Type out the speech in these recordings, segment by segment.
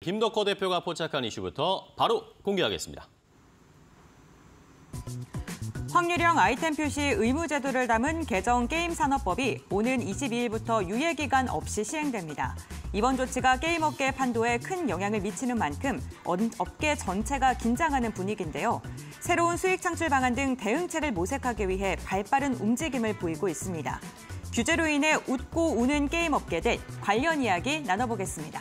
김덕호 대표가 포착한 이슈부터 바로 공개하겠습니다. 확률형 아이템 표시 의무 제도를 담은 개정 게임산업법이 오는 22일부터 유예기간 없이 시행됩니다. 이번 조치가 게임업계 판도에 큰 영향을 미치는 만큼 업계 전체가 긴장하는 분위기인데요. 새로운 수익 창출 방안 등 대응책을 모색하기 위해 발빠른 움직임을 보이고 있습니다. 규제로 인해 웃고 우는 게임업계들, 관련 이야기 나눠보겠습니다.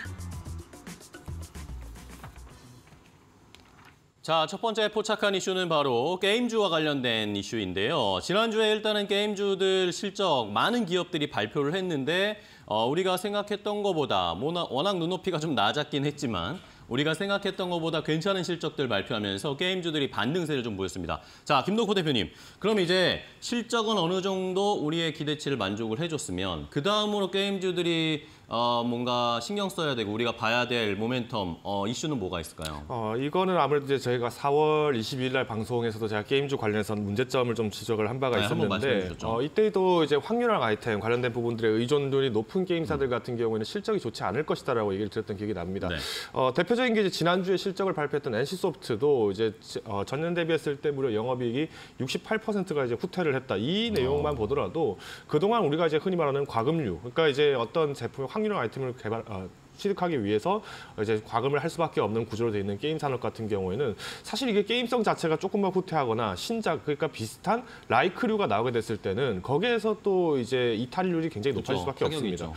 자, 첫 번째 포착한 이슈는 바로 게임주와 관련된 이슈인데요. 지난주에 일단은 게임주들 실적 많은 기업들이 발표를 했는데 우리가 생각했던 것보다 워낙 눈높이가 좀 낮았긴 했지만 우리가 생각했던 것보다 괜찮은 실적들 발표하면서 게임주들이 반등세를 좀 보였습니다. 자, 김덕호 대표님, 그럼 이제 실적은 어느 정도 우리의 기대치를 만족을 해줬으면 그 다음으로 게임주들이 뭔가 신경 써야 되고 우리가 봐야 될 모멘텀, 이슈는 뭐가 있을까요? 이거는 아무래도 이제 저희가 4월 22일 날 방송에서도 제가 게임주 관련해서 문제점을 좀 지적을 한 바가 있었는데 이때도 이제 확률형 아이템 관련된 부분들의 의존도이 높은 게임사들 같은 경우에는 실적이 좋지 않을 것이다라고 얘기를 드렸던 기억이 납니다. 네. 대표적인 게 이제 지난주에 실적을 발표했던 NC소프트도 이제 전년 대비했을 때 무려 영업이익이 68%가 이제 후퇴를 했다. 이 내용만 보더라도 그동안 우리가 이제 흔히 말하는 과금류, 그러니까 이제 어떤 제품의 확률형 아이템을 취득하기 위해서 이제 과금을 할 수밖에 없는 구조로 되어 있는 게임 산업 같은 경우에는 사실 이게 게임성 자체가 조금만 후퇴하거나 신작, 그러니까 비슷한 라이크류가 나오게 됐을 때는 거기에서 또 이제 이탈률이 굉장히 높아질 수밖에 없습니다.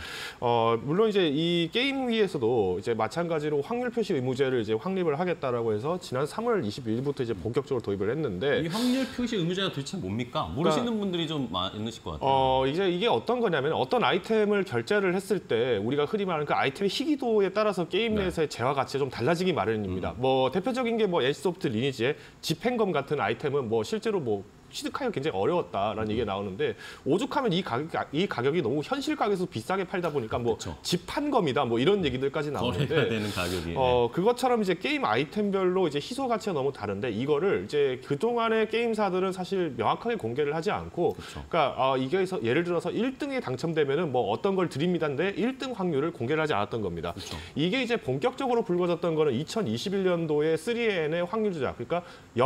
물론 이제 이 게임위에서도 이제 마찬가지로 확률 표시 의무제를 이제 확립을 하겠다라고 해서 지난 3월 22일부터 이제 본격적으로 도입을 했는데 이 확률 표시 의무제가 도대체 뭡니까? 모르시는 분들이 좀 많으실 것 같아요. 이제 이게 어떤 거냐면 어떤 아이템을 결제를 했을 때 우리가 흔히 말하는 그 아이템의 희귀도에 따라서 게임 내에서의 재화 가치가 좀 달라지기 마련입니다. 뭐 대표적인 게 뭐 NC소프트 리니지의 집행검 같은 아이템은 뭐 실제로 뭐 취득하기가 굉장히 어려웠다라는 얘기가 나오는데 오죽하면 이 가격이 너무 현실 가격에서 비싸게 팔다 보니까 뭐 집판검이다 뭐 이런 얘기들까지 나오는데 되는 가격이. 그것처럼 이제 게임 아이템별로 이제 희소 가치가 너무 다른데 이거를 이제 그동안의 게임사들은 사실 명확하게 공개를 하지 않고 그러니까 이게 예를 들어서 1등에 당첨되면은 뭐 어떤 걸 드립니다인데 1등 확률을 공개를 하지 않았던 겁니다. 이게 이제 본격적으로 불거졌던 거는 2021년도에 3N의 확률 조작, 그러니까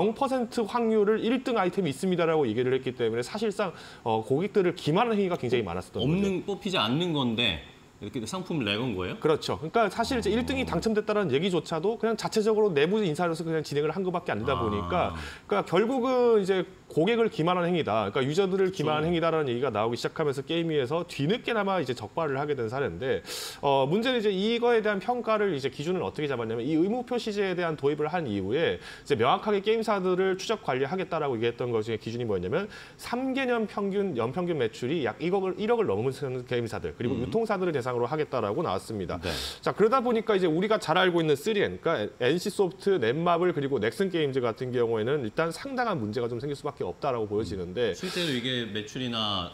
0% 확률을 1등 아이템이 있습니다. 라고 얘기를 했기 때문에 사실상 고객들을 기만하는 행위가 굉장히 많았었던 거죠. 뽑히지 않는 건데 이렇게 상품을 내건 거예요? 그렇죠. 그러니까 사실 이제 1등이 당첨됐다는 얘기조차도 그냥 자체적으로 내부 인사로서 그냥 진행을 한 것밖에 안 되다 보니까 그러니까 결국은 이제 고객을 기만하는 행위다. 그러니까 유저들을 기만하는 행위다라는 얘기가 나오기 시작하면서 게임위에서 뒤늦게나마 이제 적발을 하게 된 사례인데 문제는 이제 이거에 대한 평가를 이제 기준을 어떻게 잡았냐면 이 의무 표시제에 대한 도입을 한 이후에 이제 명확하게 게임사들을 추적 관리하겠다라고 얘기했던 것 중에 기준이 뭐였냐면 3개년 평균 연평균 매출이 약 1억을 넘는 게임사들 그리고 유통사들을 대상으로 하겠다라고 나왔습니다. 네. 자, 그러다 보니까 이제 우리가 잘 알고 있는 3N, 그러니까 NC소프트, 넷마블 그리고 넥슨게임즈 같은 경우에는 일단 상당한 문제가 좀 생길 수밖에 없다라고 보여지는데 실제로 이게 매출이나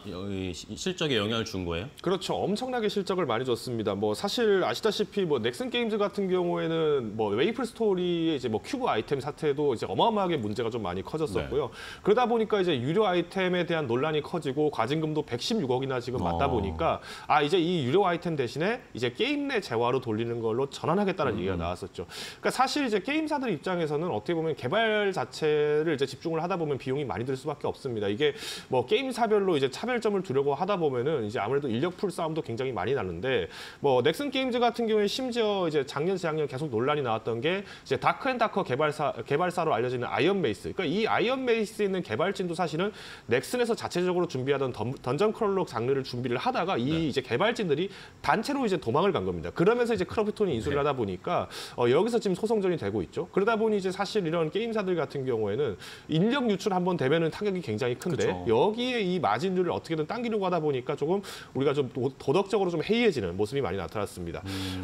실적에 영향을 준 거예요? 그렇죠. 엄청나게 실적을 많이 줬습니다. 뭐 사실 아시다시피 뭐 넥슨게임즈 같은 경우에는 뭐 웨이플 스토리의 이제 뭐 큐브 아이템 사태도 이제 어마어마하게 문제가 좀 많이 커졌었고요. 네. 그러다 보니까 이제 유료 아이템에 대한 논란이 커지고 과징금도 116억이나 지금 맞다 보니까 이제 이 유료 아이템 대신에 이제 게임 내 재화로 돌리는 걸로 전환하겠다는 얘기가 나왔었죠. 그러니까 사실 이제 게임사들 입장에서는 어떻게 보면 개발 자체를 이제 집중을 하다 보면 비용이 많이 들 수밖에 없습니다. 이게 뭐 게임사별로 이제 차별점을 두려고 하다 보면은 이제 아무래도 인력풀 싸움도 굉장히 많이 나는데 뭐 넥슨 게임즈 같은 경우에 심지어 이제 작년 재작년 계속 논란이 나왔던 게 이제 다크앤다커 개발사로 알려지는 아이언메이스. 그러니까 이 아이언메이스에 있는 개발진도 사실은 넥슨에서 자체적으로 준비하던 던전 크롤로 장르를 준비를 하다가 이 이제 개발진들이 단체로 이제 도망을 간 겁니다. 그러면서 이제 크래프톤이 인수를 하다 보니까 여기서 지금 소송전이 되고 있죠. 그러다 보니 이제 사실 이런 게임사들 같은 경우에는 인력 유출 한번 되면은 타격이 굉장히 큰데 여기에 이 마진율을 어떻게든 당기려고 하다 보니까 조금 우리가 좀 도덕적으로 좀 해이해지는 모습이 많이 나타났습니다.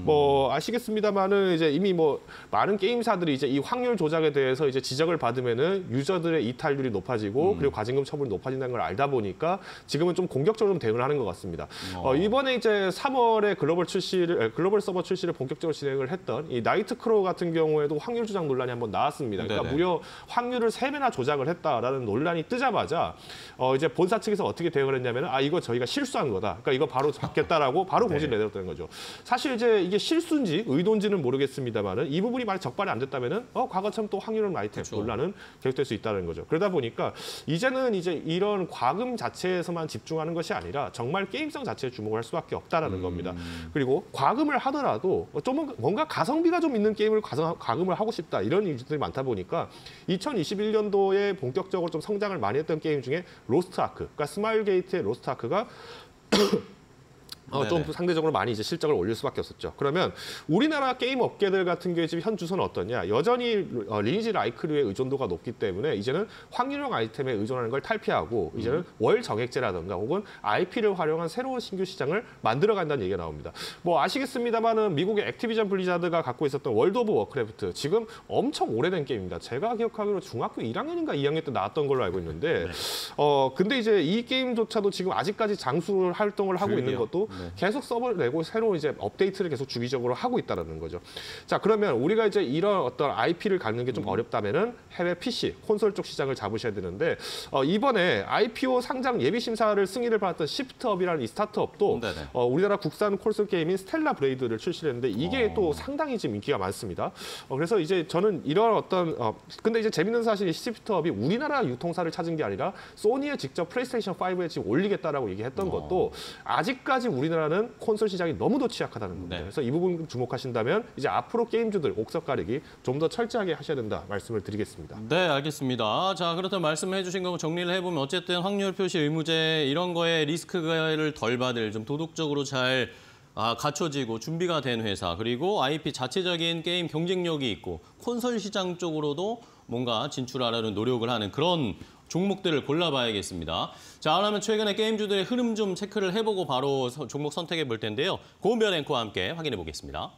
뭐 아시겠습니다만은 이제 이미 뭐 많은 게임사들이 이제 이 확률 조작에 대해서 이제 지적을 받으면은 유저들의 이탈률이 높아지고 그리고 과징금 처분이 높아진다는 걸 알다 보니까 지금은 좀 공격적으로 좀 대응을 하는 것 같습니다. 이번에 이제 3월에 글로벌 서버 출시를 본격적으로 진행을 했던 이 나이트크로우 같은 경우에도 확률 조작 논란이 한번 나왔습니다. 그러니까 무려 확률을 3배나 조작을 했다라는 논란이 뜨자마자 이제 본사 측에서 어떻게 대응을 했냐면은 이거 저희가 실수한 거다. 그러니까 이거 바로 받겠다라고 바로 공지를 내렸다는 거죠. 사실 이제 이게 실수인지 의도인지는 모르겠습니다만은 이 부분이 만약 적발이 안 됐다면은 과거처럼 또 확률은 아이템 논란은 계속될 수 있다는 거죠. 그러다 보니까 이제는 이제 이런 과금 자체에서만 집중하는 것이 아니라 정말 게임성 자체에 주목을 할 수밖에 없다라는 겁니다. 그리고 과금을 하더라도 좀 뭔가 가성비가 좀 있는 게임을 과금을 하고 싶다 이런 일들이 많다 보니까 2021년도에 본격적으로 좀 성장을 많이 했던 게임 중에 로스트 아크, 그러니까 스마일 게이트의 로스트 아크가 좀 상대적으로 많이 이제 실적을 올릴 수밖에 없었죠. 그러면 우리나라 게임 업계들 같은 경우에 지금 현 주소는 어떠냐? 여전히 리니지 라이크류의 의존도가 높기 때문에 이제는 확률형 아이템에 의존하는 걸 탈피하고 이제는 월 정액제라든가 혹은 IP를 활용한 새로운 신규 시장을 만들어간다는 얘기가 나옵니다. 뭐 아시겠습니다만은 미국의 액티비전 블리자드가 갖고 있었던 월드 오브 워크래프트 지금 엄청 오래된 게임입니다. 제가 기억하기로 중학교 1학년인가 2학년 때 나왔던 걸로 알고 있는데 근데 이제 이 게임조차도 지금 아직까지 장수 활동을 하고 있는 것도 계속 서버를 내고 새로 이제 업데이트를 계속 주기적으로 하고 있다는 거죠. 자, 그러면 우리가 이제 이런 어떤 IP를 갖는 게 좀 어렵다면은 해외 PC, 콘솔 쪽 시장을 잡으셔야 되는데 이번에 IPO 상장 예비 심사를 승인을 받았던 시프트업이라는 이 스타트업도 우리나라 국산 콘솔 게임인 스텔라 브레이드를 출시했는데 이게 또 상당히 지금 인기가 많습니다. 그래서 이제 저는 이런 어떤 근데 이제 재밌는 사실이 시프트업이 우리나라 유통사를 찾은 게 아니라 소니에 직접 플레이스테이션 5에 지금 올리겠다라고 얘기했던 것도 아직까지 우리나라는 콘솔 시장이 너무도 취약하다는 겁니다. 그래서 이 부분 주목하신다면 이제 앞으로 게임주들 옥석 가리기 좀 더 철저하게 하셔야 된다 말씀을 드리겠습니다. 네, 알겠습니다. 자, 그렇다면 말씀해 주신 거 정리를 해보면 어쨌든 확률 표시 의무제 이런 거에 리스크를 덜 받을 좀 도덕적으로 잘 갖춰지고 준비가 된 회사 그리고 IP 자체적인 게임 경쟁력이 있고 콘솔 시장 쪽으로도 뭔가 진출하려는 노력을 하는 그런 종목들을 골라봐야겠습니다. 자, 그러면 최근에 게임주들의 흐름 좀 체크를 해보고 바로 종목 선택해 볼 텐데요. 고은별 앵커와 함께 확인해 보겠습니다.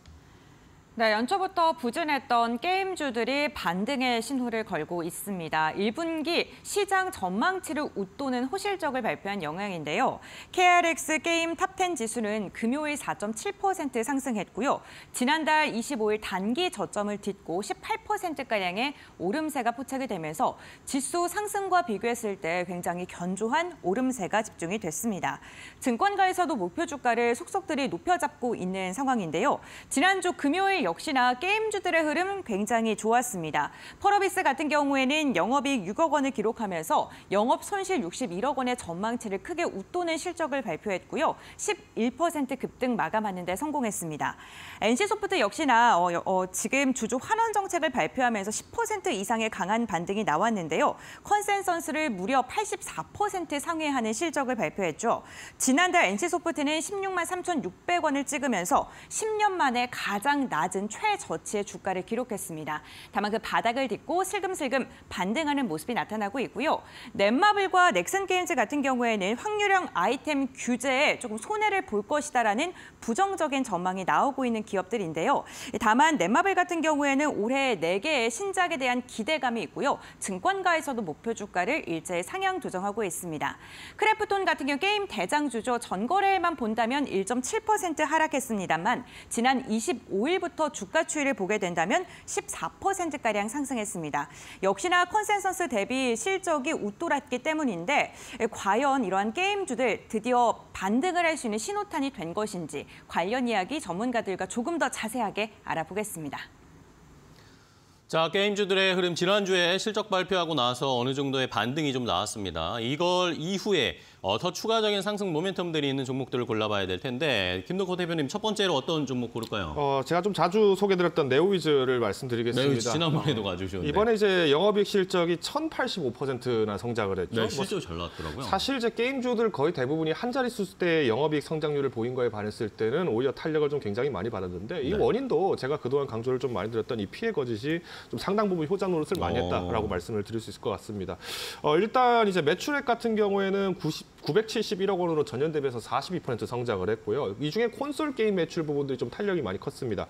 네, 연초부터 부진했던 게임주들이 반등의 신호를 걸고 있습니다. 1분기 시장 전망치를 웃도는 호실적을 발표한 영향인데요. KRX 게임 탑10 지수는 금요일 4.7% 상승했고요. 지난달 25일 단기 저점을 딛고 18%가량의 오름세가 포착이 되면서 지수 상승과 비교했을 때 굉장히 견조한 오름세가 집중이 됐습니다. 증권가에서도 목표 주가를 속속들이 높여잡고 있는 상황인데요. 지난주 금요일 역시나 게임주들의 흐름 굉장히 좋았습니다. 펄어비스 같은 경우에는 영업이익 6억 원을 기록하면서 영업 손실 61억 원의 전망치를 크게 웃도는 실적을 발표했고요. 11% 급등 마감하는 데 성공했습니다. NC소프트 역시나 지금 주주 환원 정책을 발표하면서 10% 이상의 강한 반등이 나왔는데요. 컨센서스를 무려 84% 상회하는 실적을 발표했죠. 지난달 NC소프트는 16만 3,600원을 찍으면서 10년 만에 가장 낮은 최저치의 주가를 기록했습니다. 다만 그 바닥을 딛고 슬금슬금 반등하는 모습이 나타나고 있고요. 넷마블과 넥슨게임즈 같은 경우에는 확률형 아이템 규제에 조금 손해를 볼 것이다라는 부정적인 전망이 나오고 있는 기업들인데요. 다만 넷마블 같은 경우에는 올해 4개의 신작에 대한 기대감이 있고요. 증권가에서도 목표 주가를 일제히 상향 조정하고 있습니다. 크래프톤 같은 경우 게임 대장주죠. 전거래일만 본다면 1.7% 하락했습니다만 지난 25일부터 주가 추이를 보게 된다면 14%가량 상승했습니다. 역시나 컨센서스 대비 실적이 웃돌았기 때문인데 과연 이러한 게임주들 드디어 반등을 할 수 있는 신호탄이 된 것인지 관련 이야기 전문가들과 조금 더 자세하게 알아보겠습니다. 자, 게임주들의 흐름 지난주에 실적 발표하고 나서 어느 정도의 반등이 좀 나왔습니다. 이걸 이후에 더 추가적인 상승 모멘텀들이 있는 종목들을 골라봐야 될 텐데 김덕호 대표님 첫 번째로 어떤 종목 고를까요? 제가 좀 자주 소개드렸던 네오위즈를 말씀드리겠습니다. 네오위즈 지난번에도 가져오셨는데 이번에 이제 영업이익 실적이 1,085%나 성장을 했죠. 네, 실적이 잘 나왔더라고요. 사실 이제 게임주들 거의 대부분이 한 자릿수 때 영업이익 성장률을 보인 거에 반했을 때는 오히려 탄력을 좀 굉장히 많이 받았는데 이 원인도 제가 그동안 강조를 좀 많이 드렸던 이 피해 거짓이 좀 상당 부분 효자 노릇을 많이 했다라고 말씀을 드릴 수 있을 것 같습니다. 일단 이제 매출액 같은 경우에는 971억 원으로 전년 대비해서 42% 성장을 했고요. 이 중에 콘솔 게임 매출 부분들이 좀 탄력이 많이 컸습니다.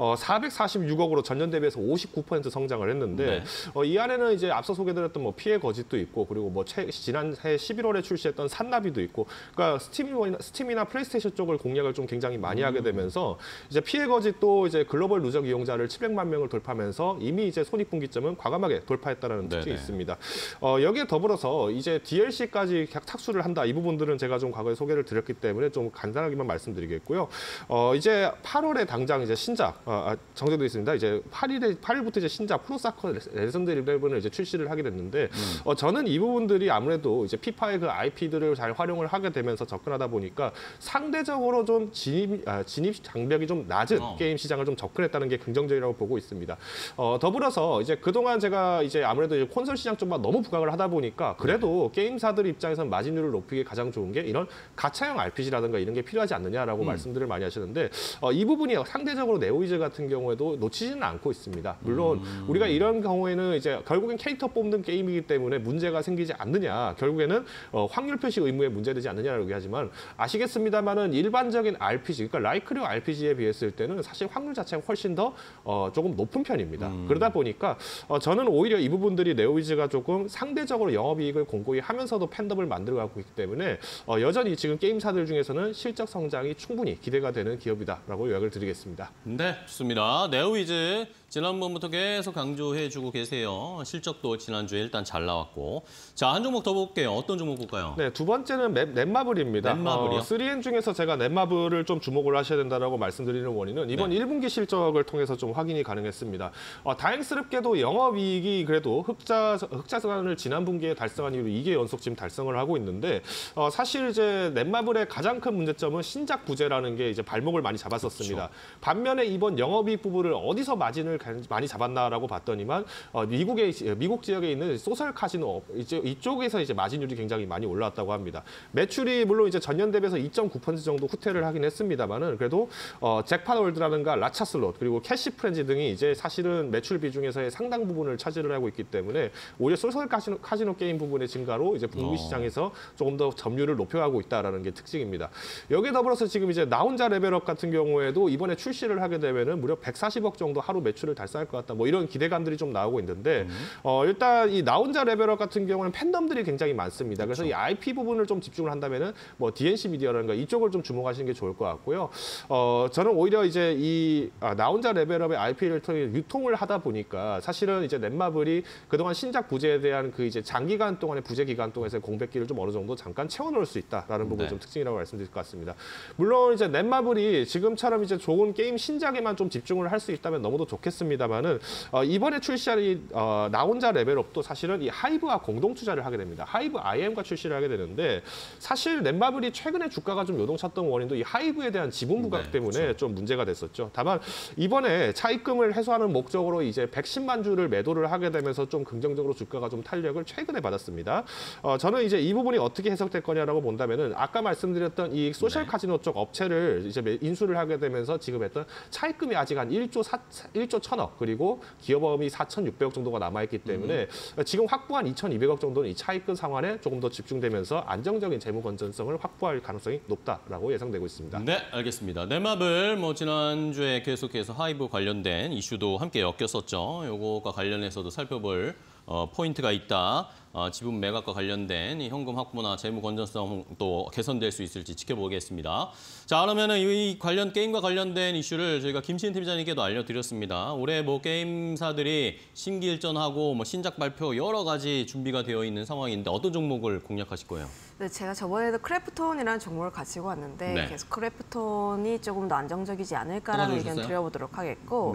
446억으로 전년 대비해서 59% 성장을 했는데 이 안에는 이제 앞서 소개드렸던 뭐 피해 거짓도 있고 그리고 뭐 지난해 11월에 출시했던 산나비도 있고 그러니까 스팀이나 플레이스테이션 쪽을 공략을 좀 굉장히 많이 하게 되면서 이제 피해 거짓도 이제 글로벌 누적 이용자를 700만 명을 돌파하면서 이미 이제 손익분기점은 과감하게 돌파했다는 특징이 있습니다. 여기에 더불어서 이제 DLC까지 착수를 한다. 이 부분들은 제가 좀 과거에 소개를 드렸기 때문에 좀 간단하게만 말씀드리겠고요. 이제 8월에 당장 이제 신작 정제돼 있습니다. 이제 8일부터 이제 신작 프로사커 레전드 11을 이제 출시를 하게 됐는데 저는 이 부분들이 아무래도 이제 피파의 그 IP들을 잘 활용을 하게 되면서 접근하다 보니까 상대적으로 좀 진입 장벽이 좀 낮은 게임 시장을 좀 접근했다는 게 긍정적이라고 보고 있습니다. 더불어서 이제 그동안 제가 이제 아무래도 이제 콘솔 시장 쪽만 너무 부각을 하다 보니까 그래도 게임사들 입장에서는 마진율을 높이기 가장 좋은 게 이런 가차형 RPG라든가 이런 게 필요하지 않느냐라고 말씀들을 많이 하시는데 이 부분이 상대적으로 네오이즈 같은 경우에도 놓치지는 않고 있습니다. 물론 우리가 이런 경우에는 이제 결국엔 캐릭터 뽑는 게임이기 때문에 문제가 생기지 않느냐, 결국에는 확률 표시 의무에 문제되지 않느냐라고 얘기하지만 아시겠습니다만은 일반적인 RPG, 그러니까 라이크류 RPG에 비했을 때는 사실 확률 자체가 훨씬 더 조금 높은 편입니다. 그러다 보니까 저는 오히려 이 부분들이 네오이즈가 조금 상대적으로 영업이익을 공고히 하면서도 팬덤을 만들어가고 있기 때문에 여전히 지금 게임사들 중에서는 실적 성장이 충분히 기대가 되는 기업이다라고 요약을 드리겠습니다. 네, 좋습니다. 네오이즈 지난번부터 계속 강조해주고 계세요. 실적도 지난주에 일단 잘 나왔고. 자, 한 종목 더 볼게요. 어떤 종목 볼까요? 네, 두 번째는 넷마블입니다. 넷마블이요? 3M 중에서 제가 넷마블을 좀 주목을 하셔야 된다고 말씀드리는 원인은 이번 1분기 실적을 통해서 좀 확인이 가능했습니다. 다행스럽게도 영업이익이 그래도 흑자선을 지난 분기에 달성한 이후로 2개 연속 지금 달성을 하고 있는데 사실 이제 넷마블의 가장 큰 문제점은 신작 부재라는 게 이제 발목을 많이 잡았었습니다. 그렇죠. 반면에 이번 영업이익 부분을 어디서 마진을 많이 잡았나라고 봤더니만 미국 지역에 있는 소셜 카지노 이쪽에서 이제 마진율이 굉장히 많이 올라왔다고 합니다. 매출이 물론 이제 전년 대비해서 2.9% 정도 후퇴를 하긴 했습니다만은 그래도 잭팟 월드라든가 라차슬롯 그리고 캐시 프렌즈 등이 이제 사실은 매출 비중에서의 상당 부분을 차지를 하고 있기 때문에 오히려 소셜 카지노 게임 부분의 증가로 이제 북미 시장에서 조금 더 점유율을 높여가고 있다라는 게 특징입니다. 여기에 더불어서 지금 이제 나 혼자 레벨업 같은 경우에도 이번에 출시를 하게 되면은 무려 140억 정도 하루 매출을 달성할 것 같다. 뭐 이런 기대감들이 좀 나오고 있는데 일단 이 나 혼자 레벨업 같은 경우는 팬덤들이 굉장히 많습니다. 그래서 이 IP 부분을 좀 집중을 한다면은 뭐 DNC 미디어라든가 이쪽을 좀 주목하시는 게 좋을 것 같고요. 저는 오히려 이제 이 나 혼자 레벨업의 IP를 통해 유통을 하다 보니까 사실은 이제 넷마블이 그동안 신작 부재에 대한 그 이제 장기간 동안의 부재 기간 동안에서 공백기를 좀 어느 정도 잠깐 채워놓을 수 있다라는 부분이 좀 특징이라고 말씀드릴 것 같습니다. 물론 이제 넷마블이 지금처럼 이제 좋은 게임 신작에만 좀 집중을 할 수 있다면 너무도 좋겠습니다만은 이번에 출시한 이 나 혼자 레벨업도 사실은 이 하이브와 공동 투자를 하게 됩니다. 하이브 IM과 출시를 하게 되는데 사실 넷마블이 최근에 주가가 좀 요동쳤던 원인도 이 하이브에 대한 지분 부각 때문에 그렇죠. 좀 문제가 됐었죠. 다만 이번에 차입금을 해소하는 목적으로 이제 110만 주를 매도를 하게 되면서 좀 긍정적으로 주가가 좀 탄력을 최근에 받았습니다. 저는 이제 이 부분이 어떻게 해석될 거냐라고 본다면은 아까 말씀드렸던 이 소셜 카지노 쪽 업체를 이제 인수를 하게 되면서 지금 했던 차입금이 아직 한 1조 1,000억 그리고 기여범위 4,600억 정도가 남아있기 때문에 지금 확보한 2,200억 정도는 이 차입금 상환에 조금 더 집중되면서 안정적인 재무 건전성을 확보할 가능성이 높다라고 예상되고 있습니다. 네, 알겠습니다. 넷마블 뭐 지난주에 계속해서 하이브 관련된 이슈도 함께 엮였었죠. 요거가 관련해서도 살펴볼 포인트가 있다. 지분 매각과 관련된 이 현금 확보나 재무 건전성도 개선될 수 있을지 지켜보겠습니다. 자, 그러면은 이 게임과 관련된 이슈를 저희가 김시인 팀장님께도 알려드렸습니다. 올해 뭐 게임사들이 심기일전하고 뭐 신작 발표 여러 가지 준비가 되어 있는 상황인데 어떤 종목을 공략하실 거예요? 네, 제가 저번에도 크래프톤이라는 종목을 가지고 왔는데 계속 크래프톤이 조금 더 안정적이지 않을까라는 의견 드려보도록 하겠고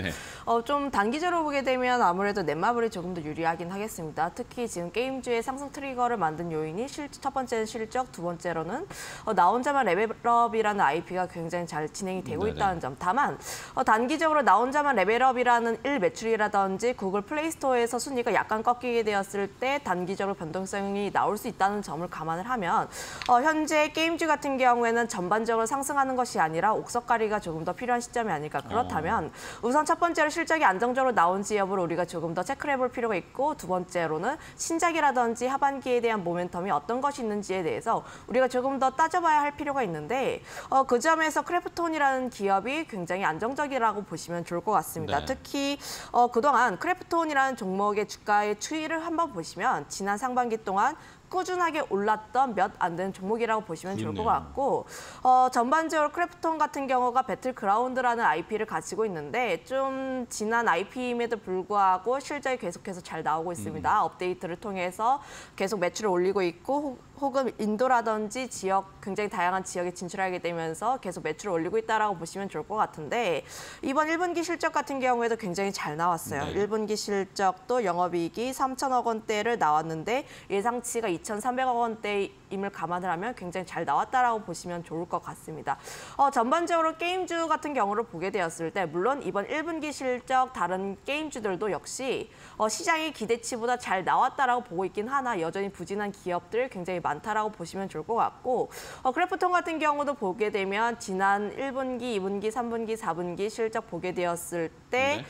좀 단기적으로 보게 되면 아무래도 넷마블이 조금 더 유리하긴 하겠습니다. 특히 지금 게임주의 상승 트리거를 만든 요인이 첫 번째는 실적, 두 번째로는 나 혼자만 레벨업이라는 IP가 굉장히 잘 진행이 되고 있다는 점. 다만 단기적으로 나 혼자만 레벨업이라는 매출이라든지 구글 플레이스토어에서 순위가 약간 꺾이게 되었을 때 단기적으로 변동성이 나올 수 있다는 점을 감안을 하면 한다면 현재 게임주 같은 경우에는 전반적으로 상승하는 것이 아니라 옥석가리가 조금 더 필요한 시점이 아닐까. 그렇다면 우선 첫 번째로 실적이 안정적으로 나온지 여부를 우리가 조금 더 체크를 해볼 필요가 있고 두 번째로는 신작이라든지 하반기에 대한 모멘텀이 어떤 것이 있는지에 대해서 우리가 조금 더 따져봐야 할 필요가 있는데 그 점에서 크래프톤이라는 기업이 굉장히 안정적이라고 보시면 좋을 것 같습니다. 네. 특히 그동안 크래프톤이라는 종목의 주가의 추이를 한번 보시면 지난 상반기 동안 꾸준하게 올랐던 몇 안 되는 종목이라고 보시면 좋을 것 같고 전반적으로 크래프톤 같은 경우가 배틀그라운드라는 IP를 가지고 있는데 좀 지난 IP임에도 불구하고 실적이 계속해서 잘 나오고 있습니다. 업데이트를 통해서 계속 매출을 올리고 있고 혹은 인도라든지 지역 굉장히 다양한 지역에 진출하게 되면서 계속 매출을 올리고 있다라고 보시면 좋을 것 같은데 이번 1분기 실적 같은 경우에도 굉장히 잘 나왔어요. 네. 1분기 실적도 영업이익이 3천억 원대를 나왔는데 예상치가 2,300억 원대임을 감안을 하면 굉장히 잘 나왔다라고 보시면 좋을 것 같습니다. 전반적으로 게임주 같은 경우를 보게 되었을 때 물론 이번 1분기 실적 다른 게임주들도 역시 시장의 기대치보다 잘 나왔다라고 보고 있긴 하나 여전히 부진한 기업들 굉장히 많다라고 보시면 좋을 것 같고 크래프톤 같은 경우도 보게 되면 지난 1분기, 2분기, 3분기, 4분기 실적 보게 되었을 때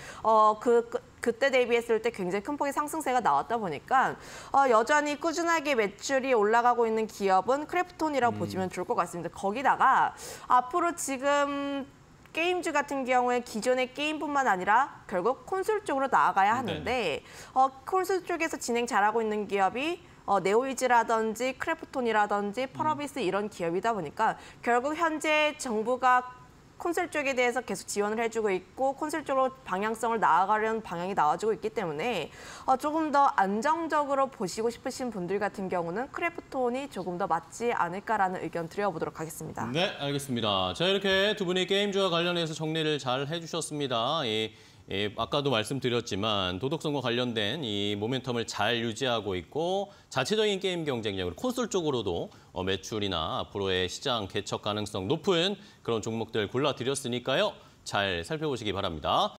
그때 대비했을 때 굉장히 큰 폭의 상승세가 나왔다 보니까 여전히 꾸준하게 매출이 올라가고 있는 기업은 크래프톤이라고 보시면 좋을 것 같습니다. 거기다가 앞으로 지금 게임주 같은 경우에 기존의 게임뿐만 아니라 결국 콘솔 쪽으로 나아가야 하는데 콘솔 쪽에서 진행 잘하고 있는 기업이 네오이즈라든지 크래프톤이라든지 펄어비스 이런 기업이다 보니까 결국 현재 정부가 콘솔 쪽에 대해서 계속 지원을 해주고 있고 콘솔 쪽으로 방향성을 나아가려는 방향이 나와주고 있기 때문에 조금 더 안정적으로 보시고 싶으신 분들 같은 경우는 크래프톤이 조금 더 맞지 않을까라는 의견 드려보도록 하겠습니다. 네, 알겠습니다. 자, 이렇게 두 분이 게임주와 관련해서 정리를 잘 해주셨습니다. 아까도 말씀드렸지만 도덕성과 관련된 이 모멘텀을 잘 유지하고 있고 자체적인 게임 경쟁력으로 콘솔 쪽으로도 매출이나 앞으로의 시장 개척 가능성 높은 그런 종목들 골라드렸으니까요. 잘 살펴보시기 바랍니다.